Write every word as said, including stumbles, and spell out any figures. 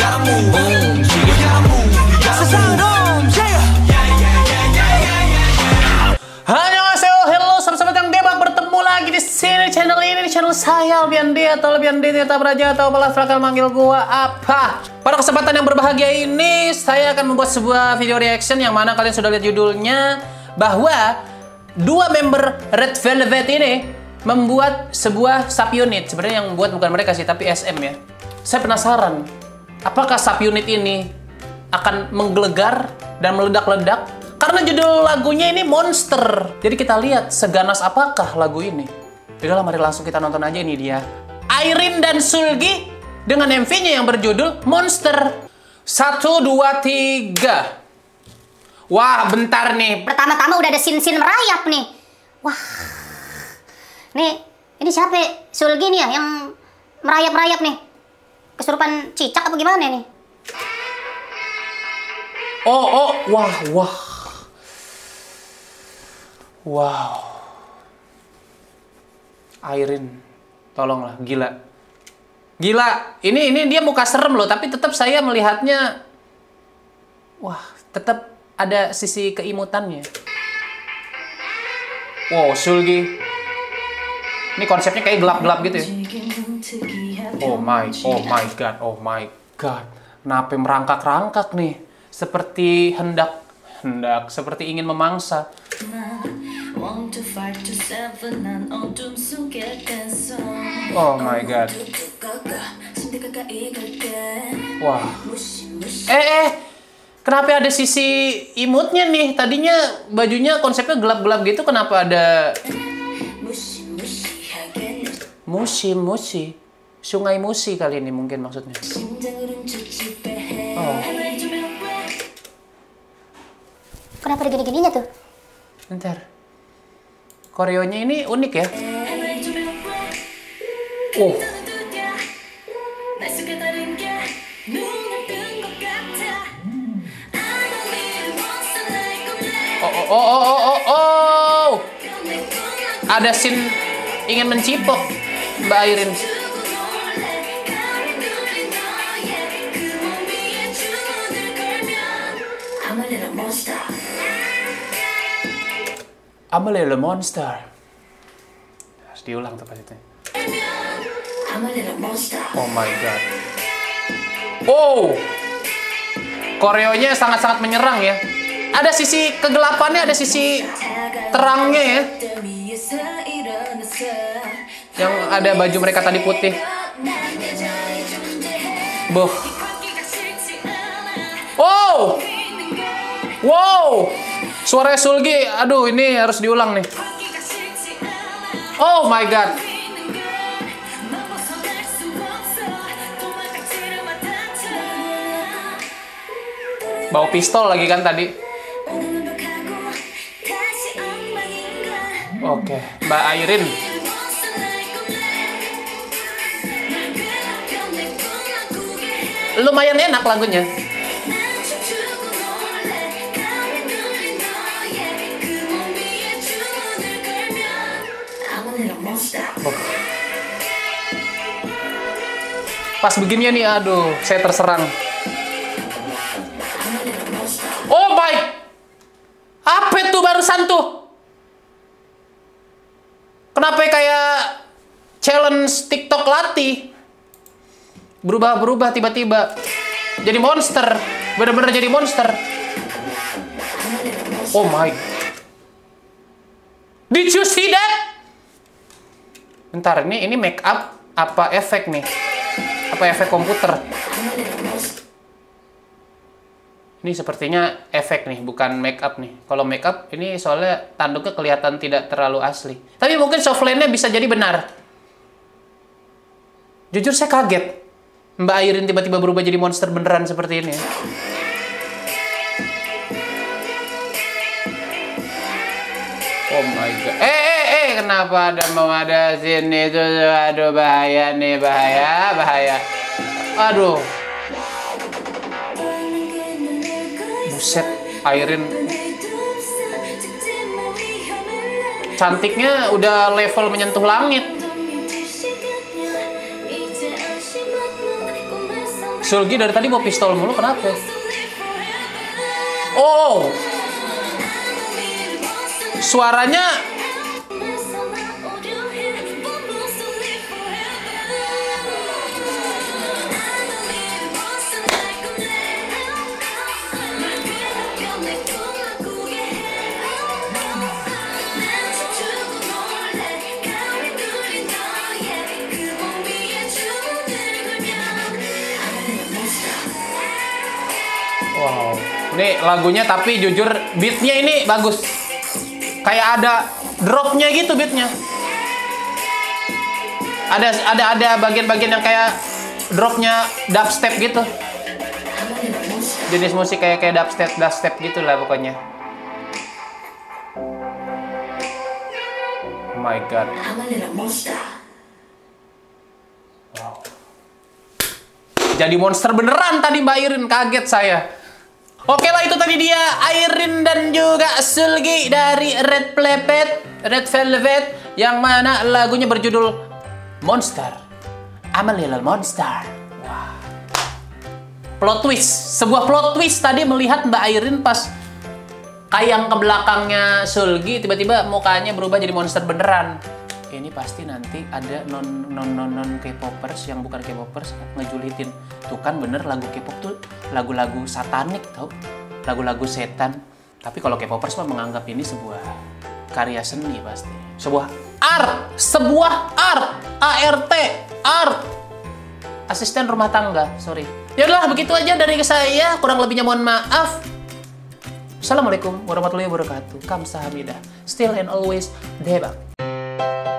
gotta move. Boom, you gotta move. You gotta move. Annyeonghaseyo, hello sahabat-sahabat yang debak, bertemu lagi di sini channel ini, di channel saya Albian D atau Albian D Tirta Braja atau balas silakan manggil gua apa. Pada kesempatan yang berbahagia ini saya akan membuat sebuah video reaction yang mana kalian sudah lihat judulnya, bahwa dua member Red Velvet ini membuat sebuah subunit. Sebenarnya yang membuat bukan mereka sih, tapi S M ya. Saya penasaran, apakah subunit ini akan menggelegar dan meledak-ledak? Karena judul lagunya ini Monster. Jadi kita lihat seganas apakah lagu ini. Yaudah, mari langsung kita nonton aja. Ini dia Irene dan Seulgi dengan M V-nya yang berjudul Monster. Satu, dua, tiga. Wah, bentar nih. Pertama-tama udah ada sin-sin merayap nih. Wah. Nih, ini siapa? Seulgi nih ya yang merayap-rayap nih. Kesurupan cicak apa gimana nih? Oh, oh, wah, wah. Wow. Irene, tolonglah, gila. Gila, ini ini dia muka serem loh, tapi tetap saya melihatnya, wah, tetap ada sisi keimutannya. Wow, Seulgi. Ini konsepnya kayak gelap-gelap gitu ya. Oh my, oh my god, oh my god. Kenapa merangkak-rangkak nih? Seperti hendak, hendak, seperti ingin memangsa. Oh my god. Wah. Eh, eh. Kenapa ada sisi imutnya nih? Tadinya bajunya konsepnya gelap-gelap gitu. Kenapa ada Musi, Musi. Sungai Musi kali ini mungkin maksudnya. Oh. Kenapa ada gini-gininya tuh? Bentar. Koreonya ini unik ya. Oh. Oh, oh, oh, oh, oh, oh. Ada scene ingin mencipok Mbak Irene. I'm a little monster. Harus diulang tuh pas itu. Oh my god. Oh, koreonya sangat-sangat menyerang ya. Ada sisi kegelapannya, ada sisi terangnya ya. Yang ada baju mereka tadi putih. Boh. Wow. Wow. Suara Seulgi, aduh ini harus diulang nih. Oh my god. Bawa pistol lagi kan tadi. Oke, Mbak Irene. Lumayan enak lagunya. Oh. Pas beginian nih, aduh, saya terserang. Oh my, apa itu barusan tuh? Kenapa kayak challenge TikTok latih? Berubah-berubah tiba-tiba. Jadi monster, bener-bener jadi monster. Oh my, did you see that? Bentar, ini ini make up apa efek nih? Apa efek komputer? Ini sepertinya efek nih, bukan make up nih. Kalau make up ini soalnya tanduknya kelihatan tidak terlalu asli. Tapi mungkin softline-nya bisa jadi benar. Jujur saya kaget. Mbak Irene tiba-tiba berubah jadi monster beneran seperti ini. Oh my god. Eh, eh, eh, kenapa ada mau ada sini itu? Aduh, bahaya nih, bahaya, bahaya. Aduh. Buset, Irene. Cantiknya udah level menyentuh langit. Sulgi dari tadi mau pistol mulu, kenapa? Oh, suaranya wow. Ini lagunya tapi jujur beatnya ini bagus. Kayak ada dropnya gitu beatnya. Ada ada ada bagian-bagian yang kayak dropnya dubstep gitu. Jenis musik kayak kayak dubstep dubstep gitu lah pokoknya. Oh my god. Wow. Jadi monster beneran tadi Mbak Irin, kaget saya. Oke lah, itu tadi dia Irin dan juga Sulgi dari Red Velvet, Red Velvet, yang mana lagunya berjudul Monster. I'm a little monster. Wah. Plot twist, sebuah plot twist tadi melihat Mbak Irin pas kayang ke belakangnya Sulgi, tiba-tiba mukanya berubah jadi monster beneran. Ini pasti nanti ada non non non non K-popers yang bukan K-popers ngejulitin. Tuh kan bener, lagu K-pop tuh lagu-lagu satanik tau, lagu-lagu setan. Tapi kalau K-popers mah menganggap ini sebuah karya seni pasti. Sebuah art, sebuah art, A R T, art. Asisten rumah tangga, sorry. Yaudah, begitu aja dari saya. Kurang lebihnya mohon maaf. Assalamualaikum warahmatullahi wabarakatuh. Kamsahamnida. Still and always, Debak.